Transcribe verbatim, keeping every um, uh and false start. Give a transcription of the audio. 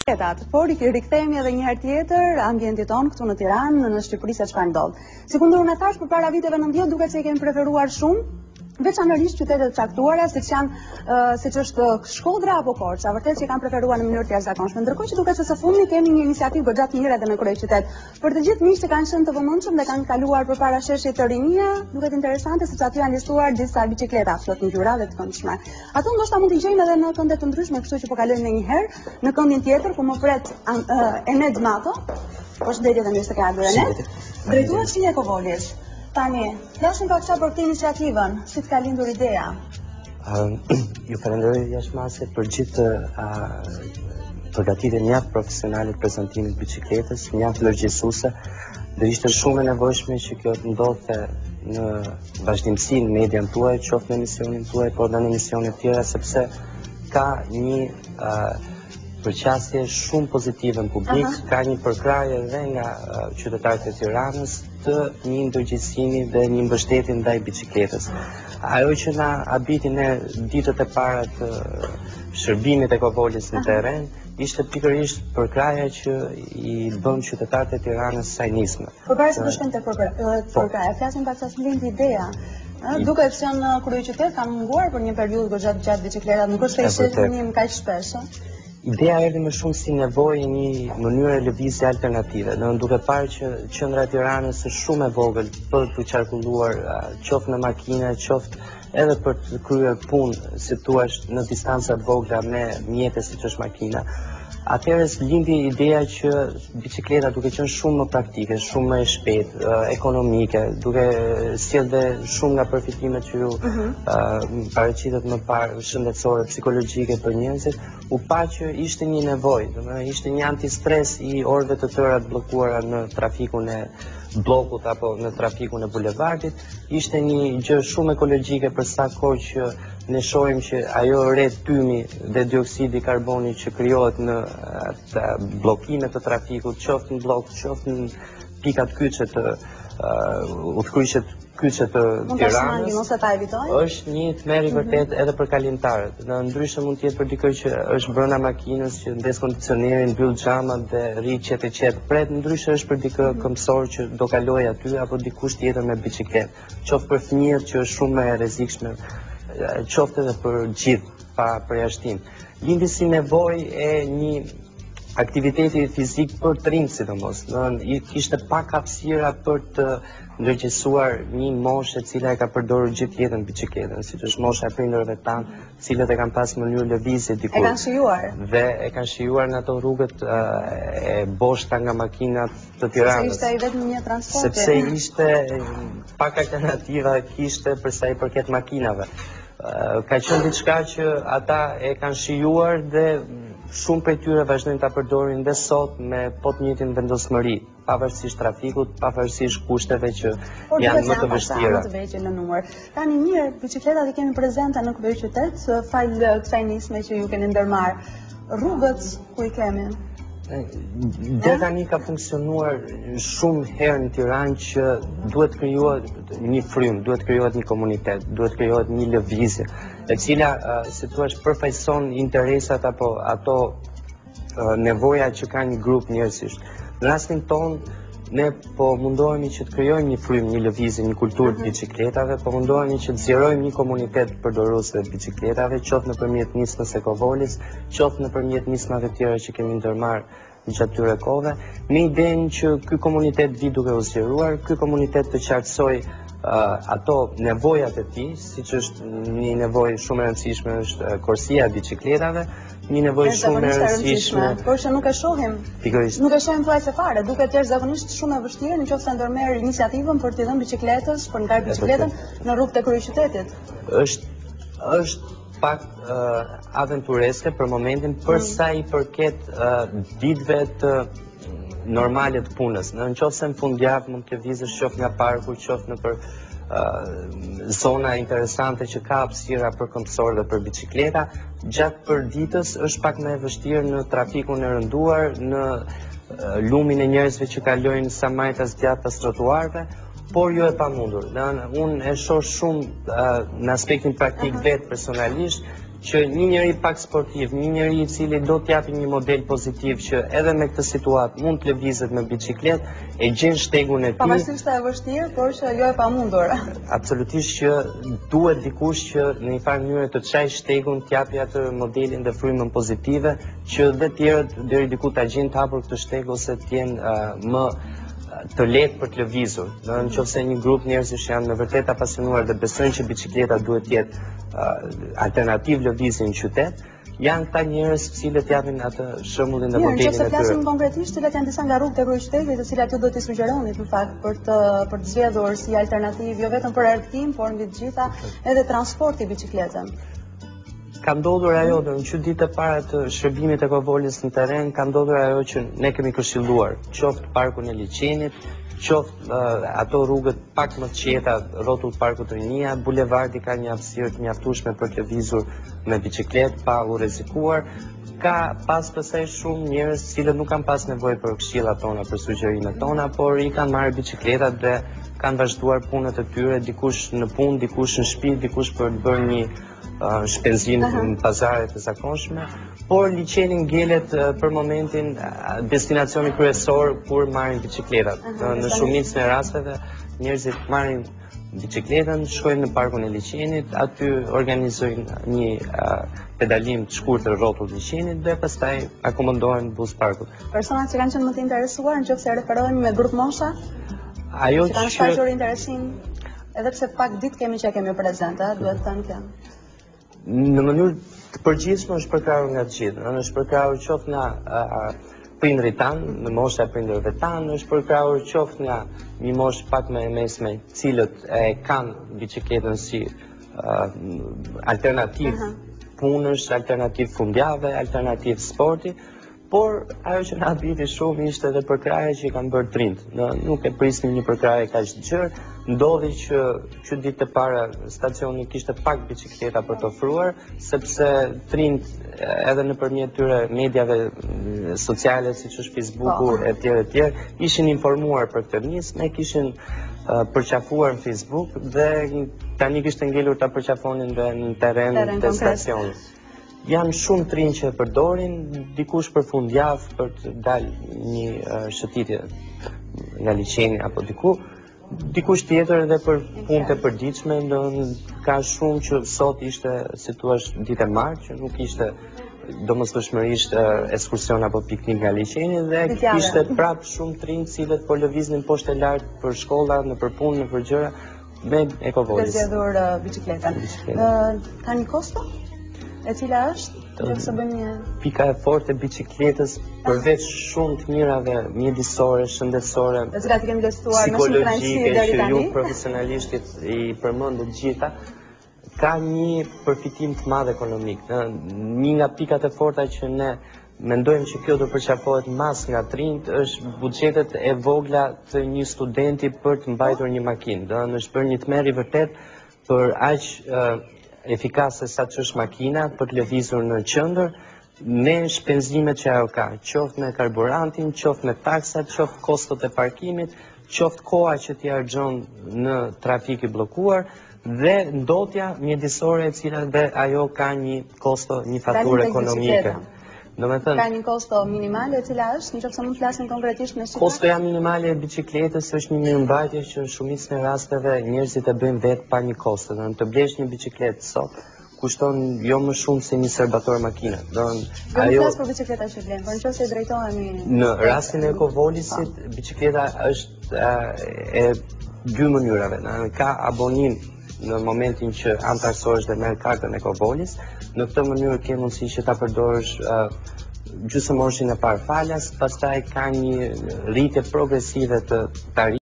Por i rikthehemi edhe një herë tjetër ambientit ton këtu në Tiranë, në Shqipëri se çfarë ndodh. Si kur unë e thash përpara viteve nëntëdhjetë duket se i kemi preferuar shumë, veçanërisht qytetet e caktuara, siç janë uh, siç është Shkodra apo Korça, vërtet që i kanë preferuar në mënyrë të jashtëzakonshme. Ndërkohë që duket se së fundmi kemi një iniciativë goxha të mirë edhe në kryeqytet. Për të gjithë miqtë që kanë qenë të vëmendshëm dhe kanë kaluar përpara sheshit të Rinia, duket interesante sepse aty janë listuar disa biçikleta flot ngjyra dhe të këndshme. Ato ndoshta mund t'i gjejmë edhe në kënde të ndryshme, kështu që po kalojmë ndonjëherë në këndin tjetër ku më pret uh, Ened Mato. Përshëndetje dhe mirë se ke ardhur Ened. Drejtues Sinja Kovolis. Tani, flasim pak çfarë për këtë iniciativën, si të ka lindur ideja? Uh, ju falenderoj jashtëmase për gjithë uh, përgatitjen mjaft profesionale të prezantimit të biçikletës, mjaft vlerësuese, dhe ishte shumë e nevojshme që kjo të ndodhte në vazhdimsi në median tuaj, qoftë në emisionin tuaj, por edhe në emisione të tjera, sepse ka një uh, përqasje shumë pozitive në publik, uh-huh. Ka një përkrahje edhe nga uh, qytetarët e Tiranës të një ndërgjegjësimi dhe një mbështetje ndaj biçikletës. Ajo që na habiti ne ditët e para të shërbimit të Kovolis në terren, ishte pikërisht përkrahja që i bën qytetarët e Tiranës saj nisme. Përpara se të shkojmë tek përkrahja, flasim pak sa lindi ideja. Duket se në kryeqytet kanë munguar për një periudhë goxha të gjatë biçikletat, nuk është se i shihnim kaq shpesh. Ideja erdhi më shumë si nevojë një mënyrë lëvizje alternative. Do duke parë që qendra e Tiranës është shumë e vogël për të qarkulluar, qoftë në makina, qoftë edhe për të kryer punë, si thua, në distanca të vogla me mjete siç është makina. Atëherë lindi ideja që biçikleta duke qenë shumë më praktike, shumë më e shpejtë, ekonomike, duke sjellë shumë nga përfitimet që ju uh-huh. uh, paraqitet më parë shëndetësore, psikologjike për njerëzit, u pa që ishte një nevojë, domethënë ishte një antistres i orëve të tëra të bllokuara në trafikun e bllokut apo në trafikun e bulevardit, ishte një gjë shumë ekologjike për sa kohë që ne shohim që ajo re tymi dhe dioksidi i karbonit që krijohet në bllokimet të trafikut, qoftë në bllok, qoftë në pikat kyçe të uh, udhkryqet kyçe të Tiranës, ose ta evitojnë? Është një tmerr i vërtet edhe për kalimtarët. Në ndryshe mund të jetë për dikë që është brenda makinës, që ndes kondicionerin, mbyll xhamat dhe rri qetë qetë pret, ndryshe është për dikë këmbësor që do kaloj aty apo dikush tjetër me biçikletë. Qoftë për fëmijët që është shumë më e rrezikshme, qoftë edhe për gjithë pa përjashtim. Lindi si nevojë e një aktiviteti fizik për të rinj sidomos. Kishte pak hapësira për të ndërgjegjësuar një moshë e cila e ka përdorur gjithë jetën biçikletën, siç është mosha e prindërve tanë, të cilët e kanë pas mënyrë lëvizje diku. E kanë shijuar. Dhe e kanë shijuar në ato rrugët e boshta nga makinat të Tiranës. Sepse ishte vetëm një transport. Sepse ishte pak alternativa kishte për sa i përket makinave. Ka qenë diçka që ata e kanë shijuar dhe shumë prej tyre vazhdojnë ta përdorin dhe sot me po të njëjtin vendosmëri, pavarësisht trafikut, pavarësisht kushteve që janë më të vështira. Më të vëqe në numër. Tani mirë, biçikletat i kemi prezente në kryeqytet, fal kësaj nisme që ju keni ndërmarr. Rrugët ku i kemi? Deri tani ka funksionuar shumë herë në Tiranë që duhet krijohet një frym, duhet krijohet një komunitet, duhet krijohet një lëvizje, e cila, si thua, përfaqëson interesat apo ato nevoja që ka një grup njerëzish. Në rastin ton, ne po mundohemi që të krijojmë një frym, një lëvizje, një kulturë të biçikletave, po mundohemi që të zgjerojmë një komunitet përdorues të biçikletave, qoftë nëpërmjet nismës së Kovolis, qoftë nëpërmjet nismave të tjera që kemi ndërmarrë gjatë këtyre kohëve, me idenë që ky komunitet vi duke u zgjeruar, ky komunitet të qartësoj uh, ato nevojat e tij, siç është një nevojë shumë e rëndësishme është korsia e biçikletave, një nevojë shumë e rëndësishme, por që nuk e shohim. Pikërisht. Nuk e shohim thuajse fare, duket jashtëzakonisht shumë e vështirë nëse ndërmerr iniciativën për t'i dhënë biçikletës, për ngar biçikletën në rrugët e kryeqytetit. Është është pak uh, aventureske për momentin për mm. sa i përket uh, ditëve të normale të punës. Në qoftë në fundjavë mund të lëvizësh qoftë nga parku, qoftë në për uh, zona interesante që ka hapësira për këmbësorë dhe për biçikleta, gjatë përditës është pak më e vështirë në trafikun e rënduar, në uh, lumin e njerëzve që kalojnë sa majtas gjatë pas trotuarve, por jo e pamundur. Unë e shoh shumë uh, në aspektin praktik vetë personalisht që një njeri pak sportiv, një njeri i cili do t'japi një model pozitiv që edhe me këtë situatë mund të lëvizet me biçikletë, e gjen shtegun e tij. Pavarësisht se e vështirë, por që jo e pamundur. Absolutisht që duhet dikush që në një farë mënyrë të çajë shtegun, t'japi atë modelin dhe frymën pozitive, që dhe tjerët deri diku ta gjejnë të hapur këtë shteg ose të jenë uh, më të lehtë për të lëvizur. Në nëse një grup njerëzish janë me vërtet apasionuar dhe besojnë që biçikleta duhet të jetë uh, alternativë lëvizje në qytet, janë këta njerëz të cilët japin atë shembullin dhe modelin e tyre. Nëse flasim konkretisht, cilat janë disa nga rrugët e kryeqytetit, të cilat ju do t'i sugjeronit në fakt për të për të zgjedhur si alternativë jo vetëm për argëtim, por mbi të gjitha edhe transporti biçikletën. Ka ndodhur ajo, dhe në që ditë e para të shërbimit e Kovolis në teren, ka ndodhur ajo që ne kemi këshilluar, qoftë parkun e Liçenit, qoftë uh, ato rrugët pak më të qeta, rrotull parkut Rinia, bulevardi ka një hapësirë të mjaftueshme për të lëvizur me biçikletë pa u rrezikuar. Ka pas kësaj shumë njerëz cilët nuk kanë pas nevojë për këshillat tona, për sugjerimet tona, por i kanë marrë biçikletat dhe kanë vazhduar punët e tyre, dikush në punë, dikush në shtëpi, dikush për të bërë një uh, shpenzim në pazare të zakonshme, por Liçeni ngelet uh, për momentin uh, destinacioni kryesor kur marrin biçikletat. Uh, në shumicën e rasteve njerëzit marrin biçikletën, shkojnë në parkun e Liçenit, aty organizojnë një uh, pedalim të shkurtër rrotull Liçenit dhe pastaj akomodohen bus parkut. Personat që kanë qenë më të interesuar nëse referohen me grup mosha, ajo që kanë shfaqur interesin, edhe pse pak ditë kemi që kemi prezente, duhet të thënë kjo. Në mënyrë të përgjithshme është përkrahur nga të gjithë, është përkrahur qoftë nga uh, prindrit tanë, në mosha e prindërve tanë, është përkrahur qoftë nga një moshë pak më e mesme, cilët e kanë biçikletën si uh, alternativë uh -huh. punësh, alternativë fundjavë, alternativë sporti, por ajo që na biti shumë ishte edhe përkrahja që i kanë bërë trind. Nuk e prisnim një përkrahje kaq të gjerë, ndodhi që që ditë e para stacioni kishte pak biçikleta për të ofruar, sepse trind edhe nëpërmjet tyre mediave sociale siç është Facebooku e tjerë e tjerë, ishin informuar për këtë nismë, ne kishin uh, përqafuar në Facebook dhe tani kishte ngelur ta përqafonin dhe në terren të stacionit. Janë shumë trinë që e përdorin, dikush për fundjavë për të dalë një uh, shëtitje nga Liçeni apo diku, dikush tjetër edhe për punët e përditshme, ka shumë që sot ishte, si thua, ditë e martë, që nuk ishte domosdoshmërisht uh, ekskursion apo piknik nga Liçeni dhe kishte prapë shumë trinë cilët po lëviznin poshtë e lartë për shkolla, në për punë, në për gjëra, me Ekovolis. Dhe zgjedhur uh, biçikletën. Uh, ka një kosto? E cila është? Nëse bën një pika e fortë e biçikletës, përveç shumë të mirave mjedisore, shëndetësore, psikologjike që ju profesionalisht i përmendët gjitha, ka një përfitim të madh ekonomik. Një nga pikat e forta që ne mendojmë që kjo do përqafohet mas nga trind është buxhetet e vogla të një studenti për të mbajtur një makinë. Do në është bërë një tmerr i vërtet për aq efikase sa që është makina për të lëvizur në qendër, me shpenzimet që ajo ka, qoftë me karburantin, qoftë me taksat, qoftë kostot e parkimit, qoftë koha që t'i harxhon në trafik i bllokuar dhe ndotja mjedisore e cila dhe ajo ka një kosto, një faturë ekonomike. Ka një kosto minimale e cila është, nëse mund të flasim konkretisht me shifra? Kostoja minimale e biçikletës është një mirëmbajtje që në shumicën e rasteve njerëzit e bëjnë vetë pa një kosto. Do të blesh një biçikletë sot kushton jo më shumë se një serbator makine. Do të flas për biçikleta që vlen, por nëse i drejtohemi në rastin e Ekovolisit, biçikleta është e dy mënyrave. Ka abonim në momentin që antarësohesh dhe merr kartën Ekovolis. Në këtë mënyrë ke mundësi që ta përdorësh uh, gjysmëmorshin e parë falas, pastaj ka një rritje progresive të tarifës.